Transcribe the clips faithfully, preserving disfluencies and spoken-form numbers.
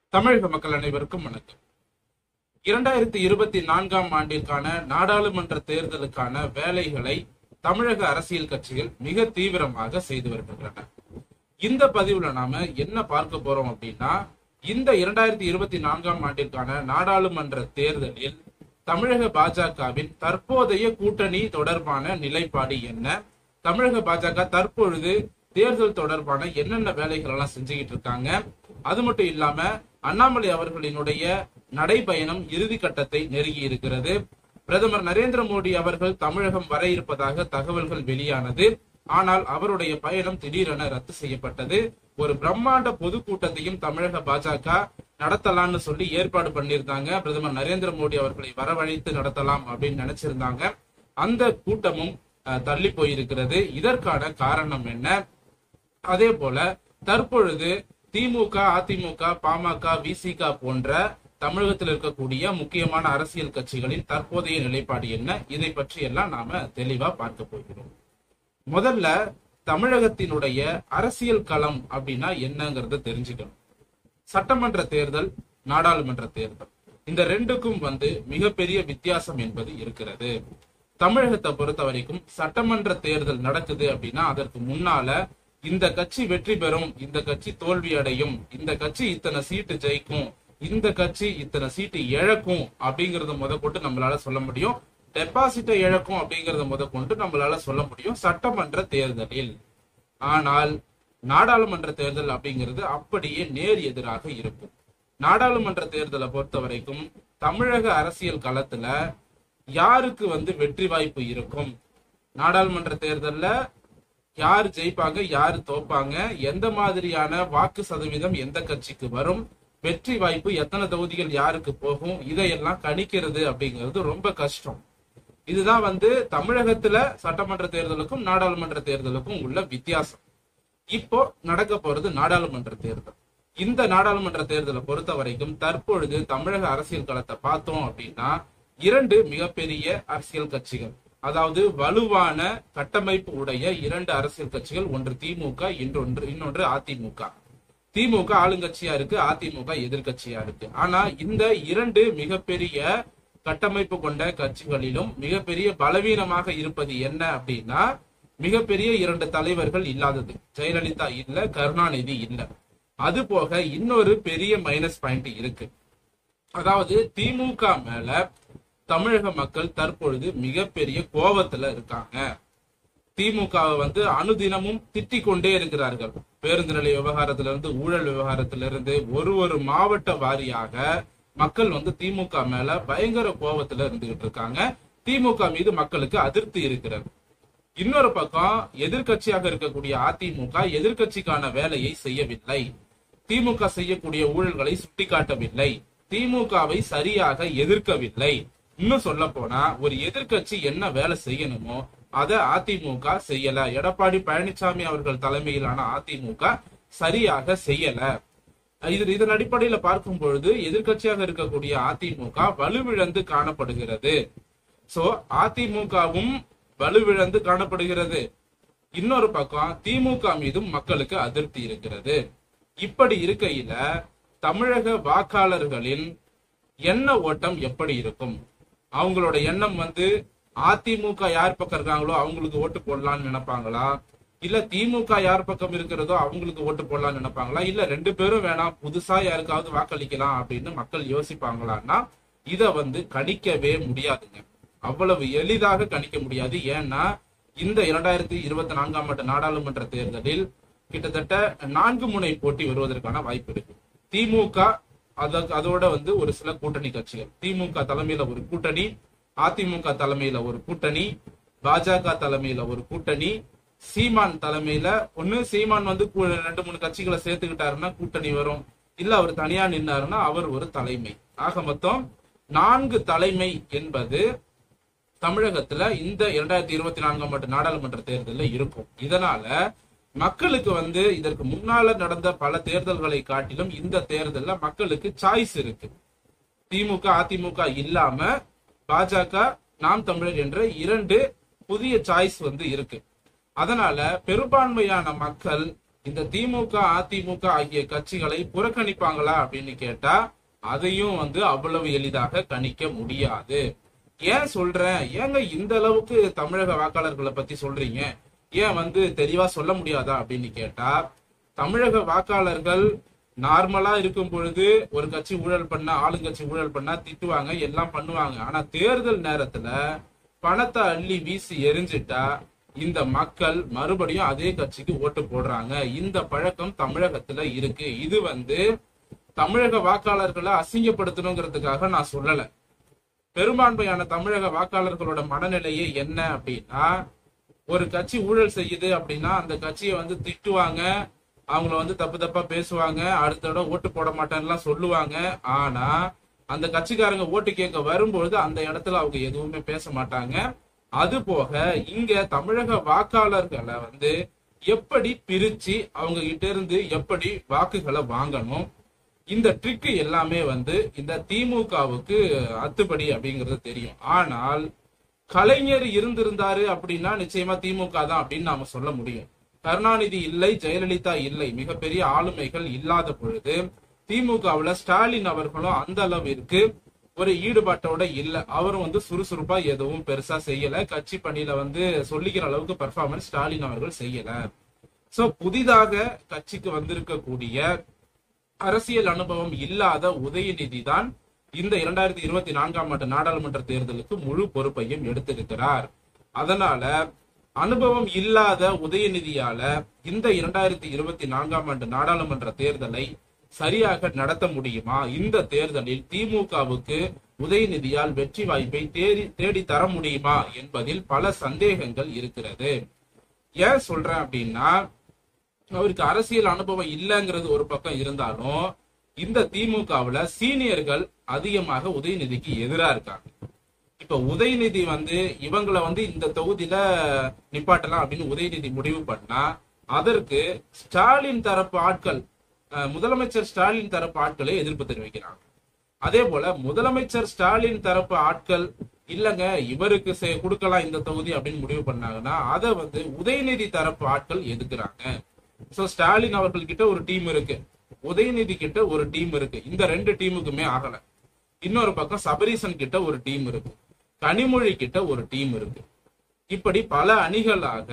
தமிழக மக்கள் அனைவருக்கும் வணக்கம். இரண்டாயிரத்தி இருபத்தி நான்காம் ஆண்டிற்கான நாடாளுமன்ற தேர்தலுக்கான வேலைகளை தமிழக அரசியல் கட்சிகள் மிக தீவிரமாக செய்து வருகின்றன. இந்த பதிவுல நாம என்ன பார்க்க போறோம் அப்படின்னா, இந்த இரண்டாயிரத்தி இருபத்தி நான்காம் ஆண்டிற்கான நாடாளுமன்ற தேர்தலில் தமிழக பாஜகவின் தற்போதைய கூட்டணி தொடர்பான நிலைப்பாடு என்ன, தமிழக பாஜக தற்பொழுது தேர்தல் தொடர்பான என்னென்ன வேலைகள் எல்லாம் செஞ்சுக்கிட்டு இருக்காங்க, அது மட்டும் இல்லாம அண்ணாமலை அவர்களினுடைய நடைபயணம் இறுதி கட்டத்தை நெருங்கி இருக்கிறது. பிரதமர் நரேந்திர மோடி அவர்கள் தமிழகம் வர இருப்பதாக தகவல்கள் வெளியானது. ஆனால் அவருடைய பயணம் திடீரென ரத்து செய்யப்பட்டது. ஒரு பிரம்மாண்ட பொதுக்கூட்டத்தையும் தமிழக பாஜக நடத்தலாம்னு சொல்லி ஏற்பாடு பண்ணியிருந்தாங்க. பிரதமர் நரேந்திர மோடி அவர்களை வரவழைத்து நடத்தலாம் அப்படின்னு நினைச்சிருந்தாங்க. அந்த கூட்டமும் தள்ளி போயிருக்கிறது. இதற்கான காரணம் என்ன? அதே போல தற்பொழுது திமுக, அதிமுக, பாமக, விசிக போன்ற தமிழகத்தில் இருக்கக்கூடிய முக்கியமான அரசியல் கட்சிகளின் தற்போதைய நிலைப்பாடு என்ன, இதை பற்றி எல்லாம் நாம தெளிவா பார்க்க போகிறோம். முதல்ல தமிழகத்தினுடைய அரசியல் களம் அப்படின்னா என்னங்கறத தெரிஞ்சுக்கணும். சட்டமன்ற தேர்தல், நாடாளுமன்ற தேர்தல், இந்த ரெண்டுக்கும் வந்து மிகப்பெரிய வித்தியாசம் என்பது இருக்கிறது. தமிழகத்தை பொறுத்த வரைக்கும் சட்டமன்ற தேர்தல் நடக்குது அப்படின்னா அதற்கு முன்னால இந்த கட்சி வெற்றி பெறும், இந்த கட்சி தோல்வி அடையும், இந்த கட்சி இத்தனை சீட்டு ஜெயிக்கும், இந்த கட்சி இத்தனை சீட்டு இழக்கும் அப்படிங்கறத முத கொண்டு நம்மளால சொல்ல முடியும். டெபாசிட்டை இழக்கும் அப்படிங்கறத முத கொண்டு நம்மளால சொல்ல முடியும் சட்டமன்ற தேர்தலில். ஆனால் நாடாளுமன்ற தேர்தல் அப்படிங்கிறது அப்படியே நேர் எதிராக இருக்கும். நாடாளுமன்ற தேர்தலை பொறுத்த வரைக்கும் தமிழக அரசியல் களத்துல யாருக்கு வந்து வெற்றி வாய்ப்பு இருக்கும், நாடாளுமன்ற தேர்தல்ல யார் ஜெயிப்பாங்க, யாரு தோப்பாங்க, எந்த மாதிரியான வாக்கு சதவீதம் எந்த கட்சிக்கு வரும், வெற்றி வாய்ப்பு எத்தனை தொகுதிகள் யாருக்கு போகும், இதையெல்லாம் கணிக்கிறது அப்படிங்கிறது ரொம்ப கஷ்டம். இதுதான் வந்து தமிழகத்துல சட்டமன்ற தேர்தலுக்கும் நாடாளுமன்ற தேர்தலுக்கும் உள்ள வித்தியாசம். இப்போ நடக்க போறது நாடாளுமன்ற தேர்தல். இந்த நாடாளுமன்ற தேர்தலை பொறுத்த வரைக்கும் தற்பொழுது தமிழக அரசியல் களத்தை பார்த்தோம் அப்படின்னா இரண்டு மிகப்பெரிய அரசியல் கட்சிகள், அதாவது வலுவான கட்டமைப்பு உடைய இரண்டு அரசியல் கட்சிகள், ஒன்று திமுக, இன்னொன்று இன்னொன்று அதிமுக. திமுக ஆளுங்கட்சியா இருக்கு, அதிமுக எதிர்கட்சியா இருக்கு. ஆனா இந்த இரண்டு மிகப்பெரிய கட்டமைப்பு கொண்ட கட்சிகளிலும் மிகப்பெரிய பலவீனமாக இருப்பது என்ன அப்படின்னா, மிகப்பெரிய இரண்டு தலைவர்கள் இல்லாதது. ஜெயலலிதா இல்ல, கருணாநிதி இல்ல. அது போக இன்னொரு பெரிய மைனஸ் பாயிண்ட் இருக்கு. அதாவது திமுக மேல தமிழக மக்கள் தற்பொழுது மிகப்பெரிய கோபத்துல இருக்காங்க. திமுகவை வந்து அனுதினமும் திட்டிக் கொண்டே இருக்கிறார்கள். பேருந்து நிலைய விவகாரத்திலிருந்து, ஊழல் விவகாரத்திலிருந்து, ஒரு ஒரு மாவட்ட வாரியாக மக்கள் வந்து திமுக மேல பயங்கர கோபத்துல இருந்துகிட்டு இருக்காங்க. திமுக மீது மக்களுக்கு அதிருப்தி இருக்கிறது. இன்னொரு பக்கம் எதிர்கட்சியாக இருக்கக்கூடிய அதிமுக எதிர்கட்சிக்கான வேலையை செய்யவில்லை. திமுக செய்யக்கூடிய ஊழல்களை சுட்டிக்காட்டவில்லை. திமுகவை சரியாக எதிர்க்கவில்லை. இன்னும் சொல்ல போனா ஒரு எதிர்கட்சி என்ன வேலை செய்யணுமோ அதை அதிமுக செய்யல. எடப்பாடி பழனிசாமி அவர்கள் தலைமையிலான அதிமுக சரியாக செய்யல. இது இதன் அடிப்படையில பார்க்கும் பொழுது எதிர்கட்சியாக இருக்கக்கூடிய அதிமுக வலுவிழந்து காணப்படுகிறது. சோ அதிமுகவும் வலுவிழந்து காணப்படுகிறது. இன்னொரு பக்கம் திமுக மீதும் மக்களுக்கு அதிருப்தி இருக்கிறது. இப்படி இருக்கையில தமிழக வாக்காளர்களின் எண்ண ஓட்டம் எப்படி இருக்கும்? அவங்களோட எண்ணம் வந்து அதிமுக யார் பக்கம் இருக்காங்களோ அவங்களுக்கு ஓட்டு போடலாம்னு நினைப்பாங்களா, இல்ல திமுக யார் பக்கம் இருக்கிறதோ அவங்களுக்கு ஓட்டு போடலாம்னு நினைப்பாங்களா, இல்ல ரெண்டு பேரும் வேணாம் புதுசா யாருக்காவது வாக்களிக்கலாம் அப்படின்னு மக்கள் யோசிப்பாங்களான்னா இத வந்து கணிக்கவே முடியாதுங்க. அவ்வளவு எளிதாக கணிக்க முடியாது. ஏன்னா இந்த இரண்டாயிரத்தி இருபத்தி நான்காம் ஆண்டு நாடாளுமன்ற தேர்தலில் கிட்டத்தட்ட நான்கு முனை போட்டி வருவதற்கான வாய்ப்பு இருக்கு. திமுக அதோட வந்து ஒரு சில கூட்டணி கட்சிகள், திமுக தலைமையில ஒரு கூட்டணி, அதிமுக தலைமையில ஒரு கூட்டணி, பாஜக தலைமையில ஒரு கூட்டணி, சீமான் தலைமையில ஒண்ணு சீமான் வந்து ரெண்டு மூணு கட்சிகளை சேர்த்துக்கிட்டாருன்னா கூட்டணி வரும், இல்ல அவர் தனியா நின்னாருன்னா அவர் ஒரு தலைமை. ஆக மொத்தம் நான்கு தலைமை என்பது தமிழகத்துல இந்த இரண்டாயிரத்தி இருபத்தி நான்காம் ஆண்டு நாடாளுமன்ற தேர்தலில் இருக்கும். இதனால மக்களுக்கு வந்து இதற்கு முன்னால நடந்த பல தேர்தல்களை காட்டிலும் இந்த தேர்தல்ல மக்களுக்கு சாய்ஸ் இருக்கு. திமுக, அதிமுக இல்லாம பாஜக, நாம் தமிழர் என்ற இரண்டு புதிய சாய்ஸ் வந்து இருக்கு. அதனால பெரும்பான்மையான மக்கள் இந்த திமுக அதிமுக ஆகிய கட்சிகளை புறக்கணிப்பாங்களா அப்படின்னு கேட்டா அதையும் வந்து அவ்வளவு எளிதாக கணிக்க முடியாது. ஏன் சொல்றேன், ஏங்க இந்த அளவுக்கு தமிழக வாக்காளர்களை பத்தி சொல்றீங்க, ஏன் வந்து தெளிவா சொல்ல முடியாதா அப்படின்னு கேட்டா, தமிழக வாக்காளர்கள் நார்மலா இருக்கும் பொழுது ஒரு கட்சி ஊழல் பண்ணா, ஆளுங்கட்சி ஊழல் பண்ணா திட்டுவாங்க, எல்லாம் பண்ணுவாங்க. ஆனா தேர்தல் நேரத்துல பணத்தை அள்ளி வீசி எரிஞ்சிட்டா இந்த மக்கள் மறுபடியும் அதே கட்சிக்கு ஓட்டு போடுறாங்க. இந்த பழக்கம் தமிழகத்துல இருக்கு. இது வந்து தமிழக வாக்காளர்களை அசிங்கப்படுத்தணுங்கிறதுக்காக நான் சொல்லல. பெரும்பான்மையான தமிழக வாக்காளர்களோட மனநிலையே என்ன அப்படின்னா, ஒரு கட்சி ஊழல் செய்யுது அப்படின்னா அந்த கட்சியை வந்து திட்டுவாங்க, அவங்கள வந்து தப்பு தப்பா பேசுவாங்க, அடுத்த தடவை ஓட்டு போட மாட்டேன்னுலாம் சொல்லுவாங்க. ஆனா அந்த கட்சிக்காரங்க ஓட்டு கேட்க வரும்பொழுது அந்த இடத்துல அவங்க எதுவுமே பேச மாட்டாங்க. அது போக இங்க தமிழக வாக்காளர்களை வந்து எப்படி பிரிச்சு அவங்க கிட்ட இருந்து எப்படி வாக்குகளை வாங்கணும், இந்த ட்ரிக் எல்லாமே வந்து இந்த திமுகவுக்கு அத்துப்படி அப்படிங்கிறது தெரியும். ஆனால் கலைஞர் இருந்திருந்தாரு அப்படின்னா நிச்சயமா திமுக தான் அப்படின்னு நாம சொல்ல முடியும். கருணாநிதி இல்லை, ஜெயலலிதா இல்லை, மிகப்பெரிய ஆளுமைகள் இல்லாத பொழுது திமுகவுல ஸ்டாலின் அவர்களும் அந்த அளவிற்கு ஒரு ஈடுபாட்டோட இல்ல. அவரும் வந்து சுறுசுறுப்பா எதுவும் பெருசா செய்யல. கட்சி பணியில வந்து சொல்லிக்கிற அளவுக்கு பெர்ஃபார்மன்ஸ் ஸ்டாலின் அவர்கள் செய்யல. சோ புதிதாக கட்சிக்கு வந்திருக்கக்கூடிய அரசியல் அனுபவம் இல்லாத உதயநிதி தான் இந்த இரண்டாயிரத்தி இருபத்தி நான்காம் ஆண்டு நாடாளுமன்ற தேர்தலுக்கு முழு பொறுப்பையும் எடுத்திருக்கிறார். அதனால அனுபவம் இல்லாத உதயநிதியால இந்த இரண்டாயிரத்தி இருபத்தி நான்காம் ஆண்டு நாடாளுமன்ற தேர்தலை சரியாக நடத்த முடியுமா? இந்த தேர்தலில் திமுகவுக்கு உதயநிதியால் வெற்றி வாய்ப்பை தேடி தேடி தர முடியுமா என்பதில் பல சந்தேகங்கள் இருக்கிறது. ஏன் சொல்றேன் அப்படின்னா, அவருக்கு அரசியல் அனுபவம் இல்லைங்கிறது ஒரு பக்கம் இருந்தாலும் இந்த திமுகவுல சீனியர்கள் அதிகமாக உதயநிதிக்கு எதிராக இருக்காங்க. இப்ப உதயநிதி வந்து இவங்களை வந்து இந்த தொகுதியில நிப்பாட்டலாம் அப்படின்னு உதயநிதி முடிவு பண்ணா அதற்கு ஸ்டாலின் தரப்பு ஆட்கள், முதலமைச்சர் ஸ்டாலின் தரப்பு ஆட்களை எதிர்ப்பு தெரிவிக்கிறாங்க. அதே போல முதலமைச்சர் ஸ்டாலின் தரப்பு ஆட்கள் இல்லங்க இவருக்கு கொடுக்கலாம் இந்த தொகுதி அப்படின்னு முடிவு பண்ணாங்கன்னா அதை வந்து உதயநிதி தரப்பு ஆட்கள் எதிர்க்கிறாங்க. சோ ஸ்டாலின் அவர்கள் கிட்ட ஒரு டீம் இருக்கு, உதயநிதி கிட்ட ஒரு டீம் இருக்கு. இந்த ரெண்டு டீமுக்குமே ஆகல. இன்னொரு பக்கம் சபரீசன் கிட்ட ஒரு டீம் இருக்கு, கனிமொழி கிட்ட ஒரு டீம் இருக்கு. இப்படி பல அணிகளாக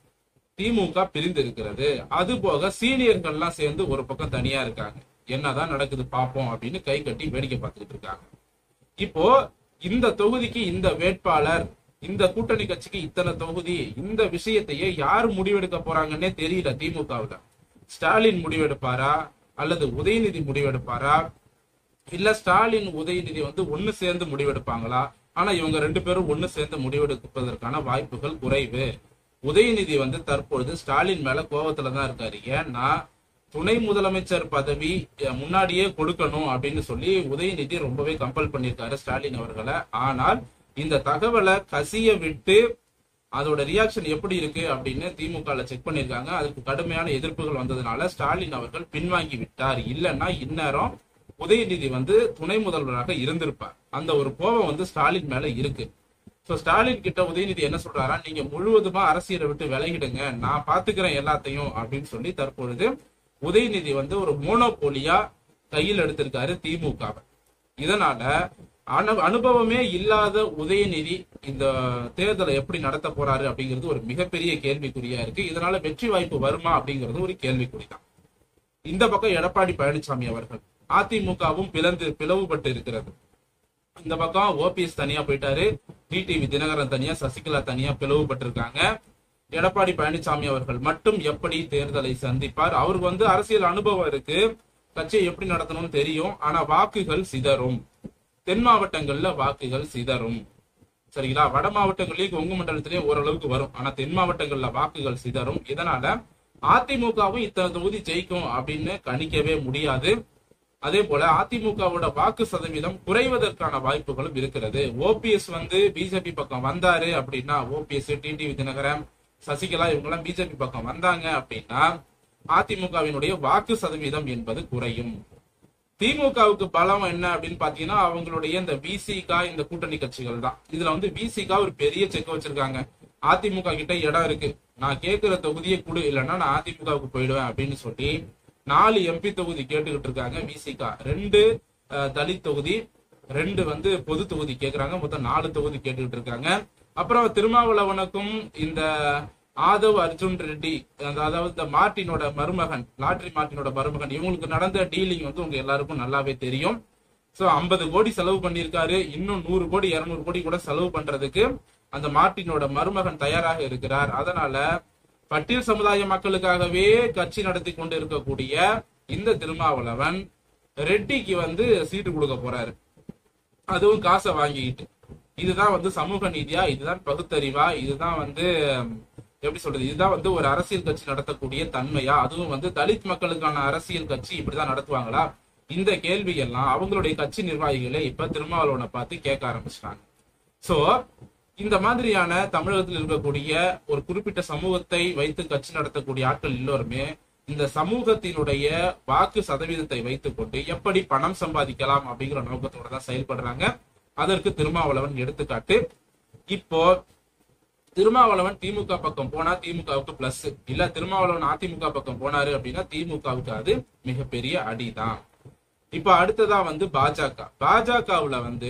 திமுக பிரிந்து இருக்கிறது. அது போக சீனியர்கள்லாம் சேர்ந்து ஒரு பக்கம் தனியா இருக்காங்க. என்னதான் நடக்குது பாப்போம் அப்படின்னு கை கட்டி வேடிக்கை பார்த்துட்டு இருக்காங்க. இப்போ இந்த தொகுதிக்கு இந்த வேட்பாளர், இந்த கூட்டணி கட்சிக்கு இத்தனை தொகுதி, இந்த விஷயத்தையே யார் முடிவெடுக்க போறாங்கன்னே தெரியல திமுகவுல. ஸ்டாலின் முடிவெடுப்பாரா அல்லது உதயநிதி முடிவெடுப்பாரா, இல்ல ஸ்டாலின் உதயநிதி வந்து ஒண்ணு சேர்ந்து முடிவெடுப்பாங்களா? ஆனா இவங்க ரெண்டு பேரும் ஒண்ணு சேர்ந்து முடிவெடுப்பதற்கான வாய்ப்புகள் குறைவு. உதயநிதி வந்து தற்பொழுது ஸ்டாலின் மேல கோபத்துலதான் இருக்காரு. ஏன்னா துணை முதலமைச்சர் பதவி முன்னாடியே கொடுக்கணும் அப்படின்னு சொல்லி உதயநிதி ரொம்பவே கம்பல் பண்ணியிருக்காரு ஸ்டாலின் அவர்களை. ஆனால் இந்த தகவலை கசிய விட்டு அதோட ரியாக்ஷன் எப்படி இருக்கு அப்படின்னு திமுக செக் பண்ணிருக்காங்க. அதுக்கு கடுமையான எதிர்ப்புகள் வந்ததுனால ஸ்டாலின் அவர்கள் பின்வாங்கி விட்டார். இல்லைன்னா இந்நேரம் உதயநிதி வந்து துணை முதல்வராக இருந்திருப்பார். அந்த ஒரு கோபம் வந்து ஸ்டாலின் மேல இருக்கு. சோ ஸ்டாலின் கிட்ட உதயநிதி என்ன சொல்றாரா, நீங்க முழுவதுமா அரசியலை விட்டு விலகிடுங்க, நான் பாத்துக்கிறேன் எல்லாத்தையும் அப்படின்னு சொல்லி தற்பொழுது உதயநிதி வந்து ஒரு மோனோபோலியா கையில் எடுத்திருக்காரு திமுக. இதனால அனு அனுபவமே இல்லாத உதயநிதி இந்த தேர்தலை எப்படி நடத்த போறாரு அப்படிங்கிறது ஒரு மிகப்பெரிய கேள்விக்குறியா இருக்கு. இதனால வெற்றி வாய்ப்பு வருமா அப்படிங்கிறது ஒரு கேள்விக்குறிதான். இந்த பக்கம் எடப்பாடி பழனிசாமி அவர்கள், அதிமுகவும் பிளந்து பிளவுபட்டு இருக்கிறது. இந்த பக்கம் ஓபிஎஸ் தனியா போயிட்டாரு, டிடிவி தினகரன் தனியா, சசிகலா தனியா பிளவுபட்டு இருக்காங்க. எடப்பாடி பழனிசாமி அவர்கள் மட்டும் எப்படி தேர்தலை சந்திப்பார்? அவருக்கு வந்து அரசியல் அனுபவம் இருக்கு, கட்சியை எப்படி நடத்தணும்னு தெரியும். ஆனா வாக்குகள் சிதறும், தென் மாவட்டங்கள்ல வாக்குகள் சிதறும். சரிங்களா? வட மாவட்டங்களையும் கொங்கு மண்டலத்திலேயே ஓரளவுக்கு வரும், ஆனா தென் மாவட்டங்கள்ல வாக்குகள் சிதறும். இதனால அதிமுகவும் இத்தனை தொகுதி ஜெயிக்கும் அப்படின்னு கணிக்கவே முடியாது. அதே போல அதிமுகவோட வாக்கு சதவீதம் குறைவதற்கான வாய்ப்புகளும் இருக்கிறது. ஓபிஎஸ் வந்து பிஜேபி பக்கம் வந்தாரு அப்படின்னா, ஓபிஎஸ், டிடிவி தினகரன், சசிகலா இவங்க எல்லாம் பிஜேபி பக்கம் வந்தாங்க அப்படின்னா அதிமுகவினுடைய வாக்கு சதவீதம் என்பது குறையும். திமுகவுக்கு பலம் என்ன அப்படின்னு பாத்தீங்கன்னா அவங்களுடைய இந்த விசிகா, இந்த கூட்டணி கட்சிகள் தான். இதுல வந்து விசிகா ஒரு பெரிய செக் வச்சிருக்காங்க. அதிமுக கிட்ட இடம் இருக்கு, நான் கேட்கிற தொகுதியை கொடு, இல்லைன்னா நான் அதிமுகவுக்கு போயிடுவேன் அப்படின்னு சொல்லி நாலு எம்பி தொகுதி கேட்டுக்கிட்டு இருக்காங்க விசிகா. ரெண்டு தலித் தொகுதி, ரெண்டு வந்து பொது தொகுதி கேட்கறாங்க. மொத்தம் நாலு தொகுதி கேட்டுக்கிட்டு இருக்காங்க. அப்புறம் திருமாவளவனுக்கும் இந்த ஆதவ் அர்ஜுன் ரெட்டி, அதாவது இந்த மார்டினோட மருமகன், லாட்ரி மார்டினோட மருமகன், இவங்களுக்கு நடந்த டீலிங் வந்து உங்க எல்லாருக்கும் நல்லாவே தெரியும். சோ ஐம்பது கோடி செலவு பண்ணிருக்காரு. இன்னும் நூறு கோடி இருநூறு கோடி கூட செலவு பண்றதுக்கு அந்த மார்டினோட மருமகன் தயாராக இருக்கிறார். அதனால பட்டியல் சமுதாய மக்களுக்காகவே கட்சி நடத்தி கொண்டு இருக்கக்கூடிய இந்த திருமாவளவன் ரெட்டிக்கு வந்து சீட்டு கொடுக்க போறாரு, அதுவும் காசை வாங்கிக்கிட்டு. இதுதான் வந்து சமூக நீதியா, இதுதான் பகுத்தறிவா, இதுதான் வந்து எப்படி சொல்றது, இதுதான் வந்து ஒரு அரசியல் கட்சி நடத்தக்கூடிய தன்மையா, அதுவும் வந்து தலித் மக்களுக்கான அரசியல் கட்சி இப்படிதான் நடத்துவாங்களா? இந்த கேள்வி எல்லாம் அவங்களுடைய கட்சி நிர்வாகிகளே இப்ப திருமாவளவனை பார்த்து கேட்க ஆரம்பிச்சிட்டாங்க. சோ இந்த மாதிரியான தமிழகத்தில் இருக்கக்கூடிய ஒரு குறிப்பிட்ட சமூகத்தை வைத்து கட்சி நடத்தக்கூடிய ஆட்கள் எல்லோருமே இந்த சமூகத்தினுடைய வாக்கு சதவீதத்தை வைத்துக் கொண்டு எப்படி பணம் சம்பாதிக்கலாம் அப்படிங்கிற நோக்கத்தோட தான் செயல்படுறாங்க. அதற்கு திருமாவளவன் எடுத்துக்காட்டு. இப்போ திருமாவளவன் திமுக பக்கம் போனா திமுகவுக்கு பிளஸ், இல்ல திருமாவளவன் அதிமுக பக்கம் போனாரு அப்படின்னா திமுகவுக்கு அது மிகப்பெரிய அடிதான். இப்ப அடுத்ததா வந்து பாஜக. பாஜகவுல வந்து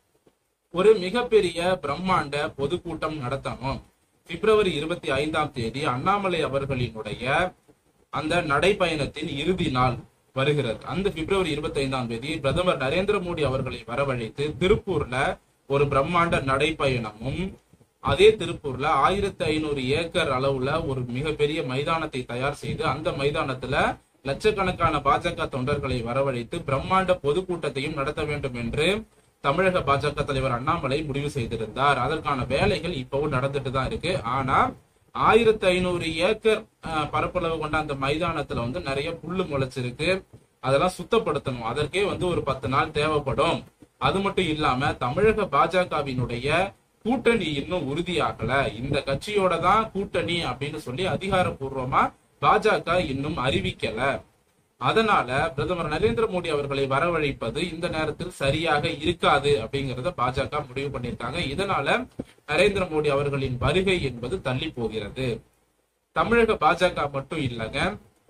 ஒரு மிகப்பெரிய பிரம்மாண்ட பொதுக்கூட்டம் நடத்தணும். பிப்ரவரி இருபத்தி ஐந்தாம் தேதி அண்ணாமலை அவர்களினுடைய அந்த நடைப்பயணத்தின் இறுதி நாள் வருகிறது. அந்த பிப்ரவரி இருபத்தி ஐந்தாம் தேதி பிரதமர் நரேந்திர மோடி அவர்களை வரவழைத்து திருப்பூர்ல ஒரு பிரம்மாண்ட நடைப்பயணமும், அதே திருப்பூர்ல ஆயிரத்தி ஐநூறு ஏக்கர் அளவுல ஒரு மிகப்பெரிய மைதானத்தை தயார் செய்து அந்த மைதானத்துல லட்சக்கணக்கான பாஜக தொண்டர்களை வரவழைத்து பிரம்மாண்ட பொதுக்கூட்டத்தையும் நடத்த வேண்டும் என்று தமிழக பாஜக தலைவர் அண்ணாமலை முடிவு செய்திருந்தார். அதற்கான வேலைகள் இப்பவும் நடந்துட்டு தான் இருக்கு. ஆனா ஆயிரத்தி ஐநூறு ஏக்கர் பரப்பளவு கொண்ட அந்த மைதானத்துல வந்து நிறைய புல்லு முளைச்சிருக்கு, அதெல்லாம் சுத்தப்படுத்தணும். அதற்கே வந்து ஒரு பத்து நாள் தேவைப்படும். அது மட்டும் இல்லாம தமிழக பாஜகவினுடைய கூட்டணி இன்னும் உறுதியாகல, இந்த கட்சியோட தான் கூட்டணி அப்படின்னு சொல்லி அதிகாரப்பூர்வமா பாஜக இன்னும் அறிவிக்கல. அதனால பிரதமர் நரேந்திர மோடி அவர்களை வரவழைப்பது இந்த நேரத்தில் சரியாக இருக்காது அப்படிங்கறத பாஜக முடிவு பண்ணிருக்காங்க. இதனால நரேந்திர மோடி அவர்களின் வருகை என்பது தள்ளி போகிறது. தமிழக பாஜக மட்டும் இல்லங்க,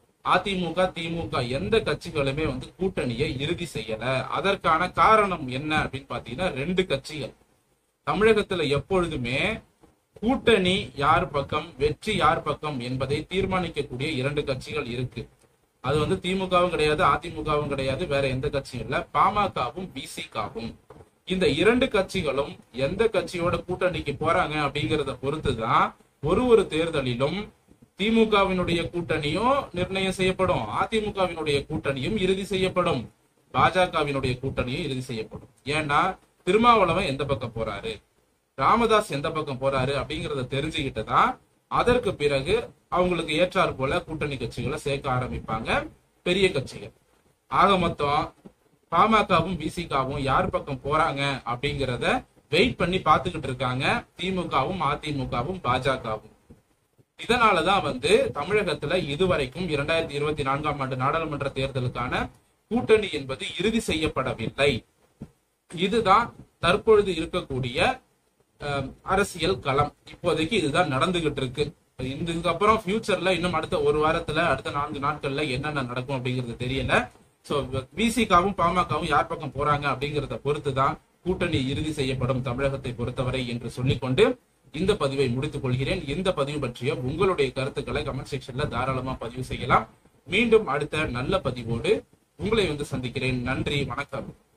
அதிமுக திமுக எந்த கட்சிகளுமே வந்து கூட்டணியை இறுதி செய்யல. அதற்கான காரணம் என்ன அப்படின்னு பாத்தீங்கன்னா ரெண்டு கட்சிகள். தமிழகத்துல எப்பொழுதுமே கூட்டணி யார் பக்கம், வெற்றி யார் பக்கம் என்பதை தீர்மானிக்கக்கூடிய இரண்டு கட்சிகள் இருக்கு. அது வந்து திமுகவும் கிடையாது, அதிமுகவும் கிடையாது, வேற எந்த கட்சியும் இல்ல, பாமகவும் விசிகாவும். இந்த இரண்டு கட்சிகளும் எந்த கட்சியோட கூட்டணிக்கு போறாங்க அப்படிங்கறத பொறுத்துதான் ஒரு ஒரு தேர்தலிலும் திமுகவினுடைய கூட்டணியும் நிர்ணயம் செய்யப்படும், அதிமுகவினுடைய கூட்டணியும் இறுதி செய்யப்படும், பாஜகவினுடைய கூட்டணியும் இறுதி செய்யப்படும். ஏன்னா திருமாவளவன் எந்த பக்கம் போறாரு, ராமதாஸ் எந்த பக்கம் போறாரு அப்படிங்கறத தெரிஞ்சுக்கிட்டுதான் அதற்கு பிறகு அவங்களுக்கு ஏற்றாற் போல கூட்டணி கட்சிகளை சேர்க்க ஆரம்பிப்பாங்க பெரிய கட்சிகள். ஆக மொத்தம் பாமகவும் விசிகாவும் யார் பக்கம் போறாங்க அப்படிங்கறத வெயிட் பண்ணி பாத்துக்கிட்டு இருக்காங்க திமுகவும் அதிமுகவும் பாஜகவும். இதனாலதான் வந்து தமிழகத்துல இதுவரைக்கும் இரண்டாயிரத்தி இருபத்தி நான்காம் ஆண்டு நாடாளுமன்ற தேர்தலுக்கான கூட்டணி என்பது இறுதி செய்யப்படவில்லை. இதுதான் தற்பொழுது இருக்கக்கூடிய அரசியல் களம். இப்போதைக்கு இதுதான் நடந்துகிட்டு இருக்கு. இதுக்கப்புறம் ஃபியூச்சர்ல இன்னும் அடுத்த ஒரு வாரத்துல அடுத்த நான்கு நாட்கள்ல என்னென்ன நடக்கும் அப்படிங்கிறது தெரியல. சோ விசிகாவும் பாமகவும் யார் பக்கம் போறாங்க அப்படிங்கறத பொறுத்துதான் கூட்டணி இறுதி செய்யப்படும் தமிழகத்தை பொறுத்தவரை என்று சொல்லிக்கொண்டு இந்த பதிவை முடித்துக் கொள்கிறேன். இந்த பதிவு பற்றிய உங்களுடைய கருத்துக்களை கமெண்ட் செக்ஷன்ல தாராளமா பதிவு செய்யலாம். மீண்டும் அடுத்த நல்ல பதிவோடு உங்களை வந்து சந்திக்கிறேன். நன்றி, வணக்கம்.